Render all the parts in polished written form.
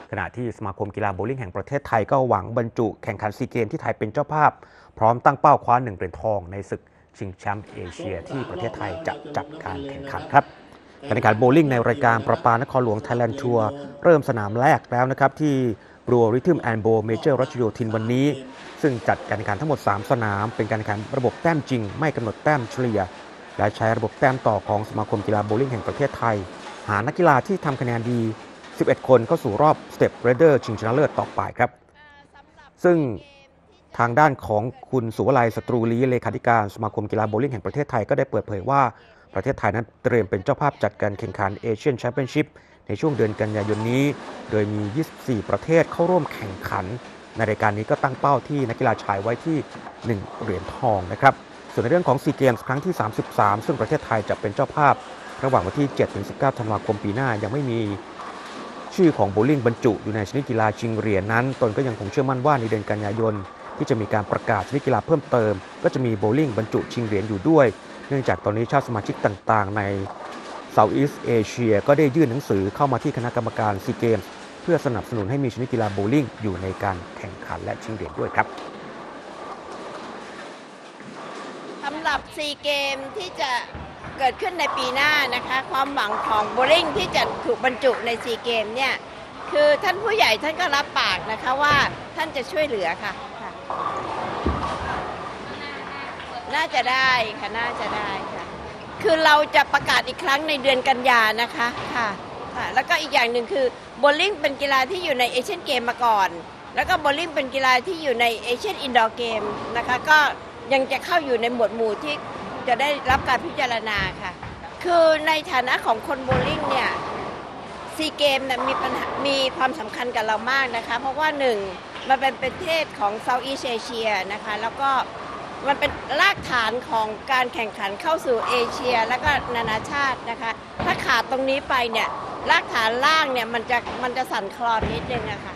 ขณะที่สมาคมกีฬาโบว์ลิ่งแห่งประเทศไทยก็หวังบรรจุแข่งขันซีเกมที่ไทยเป็นเจ้าภาพพร้อมตั้งเป้าคว้า1 เหรียญทองในศึกชิงแชมป์เอเชียที่ประเทศไทยจะจัดการแข่งขันครับการแข่งขันโบว์ลิ่งในรายการประปานครหลวงไทยแลนด์ทัวร์เริ่มสนามแรกแล้วนะครับที่บรูริทึมแอนด์โบว์เมเจอร์รัชโยธินวันนี้ซึ่งจัดการแข่งขันทั้งหมด3 สนามเป็นการแข่งขันระบบแต้มจริงไม่กำหนดแต้มเฉลี่ยและใช้ระบบแต้มต่อของสมาคมกีฬาโบว์ลิ่งแห่งประเทศไทยหานักกีฬาที่ทำคะแนนดี11 คนเข้าสู่รอบสเต็ปเรเดอร์ชิงชนะเลิศต่อไปครับซึ่งทางด้านของคุณสุวลัย ศัตรูลีเลขาธิการสมาคมกีฬาโบว์ลิ่งแห่งประเทศไทยก็ได้เปิดเผยว่าประเทศไทยนั้นเตรียมเป็นเจ้าภาพจัดการแข่งขันเอเชียนแชมเปี้ยนชิพในช่วงเดือนกันยายนนี้โดยมี 24 ประเทศเข้าร่วมแข่งขันในรายการนี้ก็ตั้งเป้าที่นักกีฬาชายไว้ที่1 เหรียญทองนะครับส่วนในเรื่องของซีเกมส์ครั้งที่33ซึ่งประเทศไทยจะเป็นเจ้าภาพระหว่างวันที่ 7-19 ธันวาคมปีหน้ายังไม่มีชื่อของโบว์ลิ่งบรรจุอยู่ในชนิดกีฬาชิงเหรียญนั้นตนก็ยังคงเชื่อมั่นว่าในเดือนกันยายนที่จะมีการประกาศชนิดกีฬาเพิ่มเติมก็จะมีโบว์ลิ่งบรรจุชิงเหรียญอยู่ด้วยเนื่องจากตอนนี้ชาติสมาชิกต่างๆใน Southeast Asia ก็ได้ยื่นหนังสือเข้ามาที่คณะกรรมการซีเกมส์เพื่อสนับสนุนให้มีชนิดกีฬาโบว์ลิ่งอยู่ในการแข่งขันและชิงเหรียญด้วยครับสำหรับซีเกมที่จะเกิดขึ้นในปีหน้านะคะความหวังของโบว์ลิ่งที่จะถูกบรรจุในซีเกมเนี่ยคือท่านผู้ใหญ่ท่านก็รับปากนะคะว่าท่านจะช่วยเหลือค่ะน่าจะได้ค่ะน่าจะได้ค่ะคือเราจะประกาศอีกครั้งในเดือนกันยานะคะค่ะแล้วก็อีกอย่างหนึ่งคือโบว์ลิ่งเป็นกีฬาที่อยู่ในเอเชียนเกมมาก่อนแล้วก็โบว์ลิ่งเป็นกีฬาที่อยู่ในเอเชียนอินดอร์เกมนะคะก็ยังจะเข้าอยู่ในหมวดหมู่ที่จะได้รับการพิจารณาค่ะคือในฐานะของคนโบว์ลิ่งเนี่ยซีเกมมีความสำคัญกับเรามากนะคะเพราะว่าหนึ่งมันเป็นประเทศของเซาท์อีสต์เอเชียนะคะแล้วก็มันเป็นรากฐานของการแข่งขันเข้าสู่เอเชียและก็นานาชาตินะคะถ้าขาดตรงนี้ไปเนี่ยรากฐานล่างเนี่ยมันจะสั่นคลอนนิดนึงอะค่ะ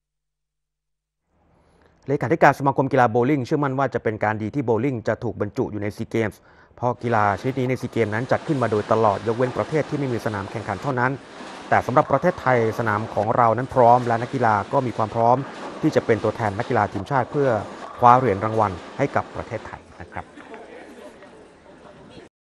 เลขาธิการสมาคมกีฬาโบว์ลิ่งเชื่อมั่นว่าจะเป็นการดีที่โบว์ลิ่งจะถูกบรรจุอยู่ในซีเกมส์เพราะกีฬาชนิดนี้ในซีเกมนั้นจัดขึ้นมาโดยตลอดยกเว้นประเทศที่ไม่มีสนามแข่งขันเท่านั้นแต่สำหรับประเทศไทยสนามของเรานั้นพร้อมและนักกีฬาก็มีความพร้อมที่จะเป็นตัวแทนนักกีฬาทีมชาติเพื่อคว้าเหรียญรางวัลให้กับประเทศไทย